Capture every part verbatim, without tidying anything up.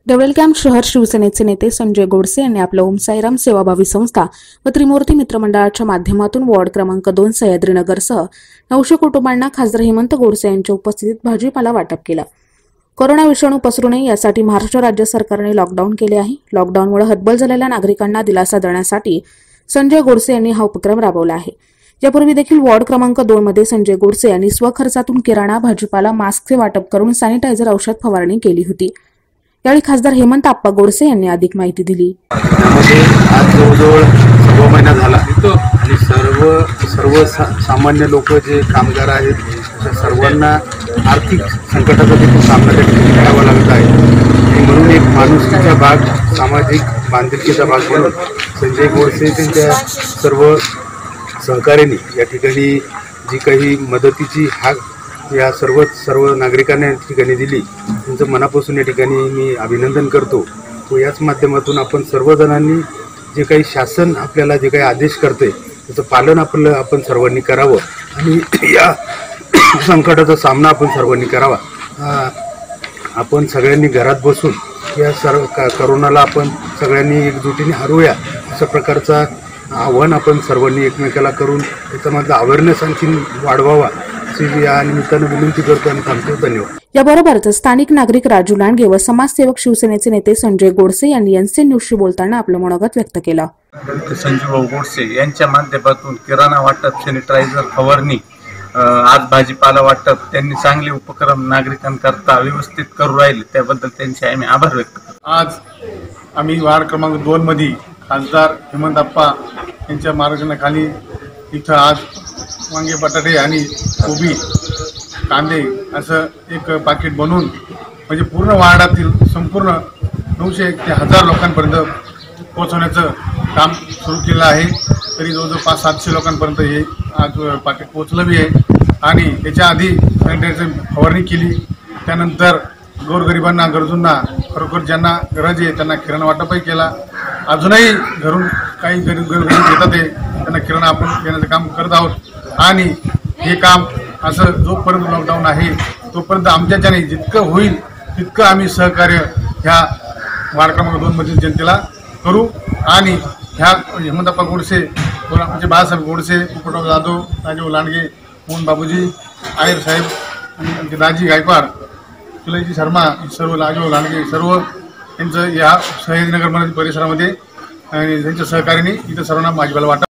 देवळकॅम्प शहर शिवसेनेचे नेते संजय गोडसे यांनी आपल्या ओम साईराम सेवाभावी संस्था व त्रिमूर्ती मित्र मंडळाच्या माध्यमातून वॉर्ड क्रमांक दोन सह्याद्रीनगरसह नऊशे कुटुंबांना खासदार हेमंत गोडसे यांच्या उपस्थितीत भाजीपाला वाटप केला। कोरोना विषाणू पसरू नये यासाठी महाराष्ट्र राज्य सरकारने लॉकडाऊन केले आहे। लॉकडाऊनमुळे हतबल झालेल्या नागरिकांना दिलासा देण्यासाठी संजय गोडसे यांनी हा उपक्रम राबवला आहे। यापूर्वी देखील वॉर्ड क्रमांक दोन मध्ये संजय गोडसे यांनी स्वखर्चातून किराणा, भाजीपाला, मास्कचे वाटप करून सॅनिटायझर औषध फवारणी केली होती। यावेळी खासदार हेमंत आप्पा गोडसे यांनी अधिक माहिती दिली। त्यामध्ये आज जवळजवळ सव्वा महिना झाला आणि सर्व सर्व सामान्य लोक जे कामगार आहेत त्या सर्वांना आर्थिक संकटाचा देखील सामना करावा लागत आहे। म्हणून एक माणुसकीचा भाग, सामाजिक बांधिलकीचा भाग म्हणून संजय गोडसे त्यांच्या सर्व सहकार्याने या ठिकाणी जी काही मदतीची हाक या सर्व सर्व नागरिकांना या ठिकाणी दिली, त्यांचं मनापासून या ठिकाणी मी अभिनंदन करतो। तो याच माध्यमातून आपण सर्वजणांनी जे काही शासन आपल्याला जे काही आदेश करते त्याचं पालन आपलं आपण सर्वांनी करावं आणि या संकटाचा सामना आपण सर्वांनी करावा। आपण सगळ्यांनी घरात बसून या सर्व करोनाला आपण सगळ्यांनी एकजुटीने हरवूया अशा प्रकारचा आव्हान आपण सर्वांनी एकमेकाला करून त्याच्यामधला अवेअरनेस आणखी वाढवावा अशी या निमित्तानं विनंती करतो आणि थांबतो। धन्यवाद। याबरोबरच स्थानिक नागरिक राजू लांडगे व समाजसेवक शिवसेनेचे नेते संजय गोडसे यांनी एनसीएन न्यूजशी बोलताना आपलं मनोगत व्यक्त केलं। संजय गोडसे यांच्या माध्यमातून किराणा वाटप, सॅनिटायझर फवारणी, आज भाजीपाला वाटप त्यांनी चांगले उपक्रम नागरिकांकरता व्यवस्थित करू राहिले, त्याबद्दल त्यांचे आम्ही आभार व्यक्त करतो। आज आम्ही वार्ड क्रमांक दोन मध्ये खासदार हेमंत आप्पा यांच्या मार्गदर्शनाखाली इथं आज वांगे, बटाटे आणि कोबी, कांदे असं एक पाकिट बनवून म्हणजे पूर्ण वार्डातील संपूर्ण नऊशे ते हजार लोकांपर्यंत पोहोचवण्याचं काम सुरू केलं आहे। तरी जवळजवळ पाच सातशे लोकांपर्यंत हे आज पाकिट पोहोचलं बी आहे आणि त्याच्या आधी सॅनिटायझर फवारणी केली। त्यानंतर गोरगरिबांना, गरजूंना, खरोखर ज्यांना गरज आहे त्यांना किराणा वाटपही केला। अजूनही घरून काही गरीब गरीब येतात आहे त्यांना किराणा आपण देण्याचं काम करत आहोत आणि हे काम असं जोपर्यंत लॉकडाऊन आहे तोपर्यंत आमच्याच्याने जितकं होईल तितकं आम्ही सहकार्य ह्या वार्ड क्रमांक दोन मधील जनतेला करू आणि ह्या हेमंतप्पा गोडसे, आमचे बाळासाहेब गोडसे, पोपटराव जाधव, राजीव लांडगे, मोहन बाबूजी, आयर साहेब आणि आमचे दाजी गायकवाड, तुलाजी शर्मा, सर्व राजीव लांडगे सर्व यांचं या सह्याद्रीनगर परिसरामध्ये आणि त्यांच्या सहकार्याने इथं सर्वांना भाजीपाला वाटप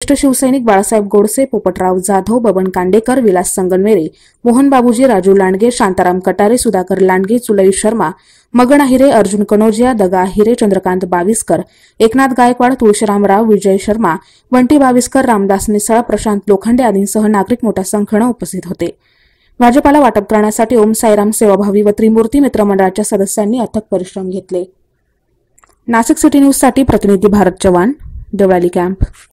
ज्येष्ठ शिवसैनिक बाळासाहेब गोडसे, पोपटराव जाधव, बबन कांडेकर, विलास संगनवेरे, मोहन बाबूजी, राजू लांडगे, शांताराम कटारे, सुधाकर लांडगे, चुलई शर्मा, मगन आहिरे, अर्जुन कनोजिया, दगा आहिरे, चंद्रकांत बाविस्कर, एकनाथ गायकवाड, तुळशीराम राव, विजय शर्मा, बंटी बाविस्कर, रामदास निसळा, प्रशांत लोखंडे आदींसह नागरिक मोठ्या संख्येनं उपस्थित होते. भाजपाला वाटप करण्यासाठी ओम साईराम सेवाभावी व त्रिमूर्ती मित्रमंडळाच्या सदस्यांनी अथक परिश्रम घेतले. नाशिक सिटी न्यूजसाठी प्रतिनिधी भारत चव्हाण, देवळाली कॅम्प.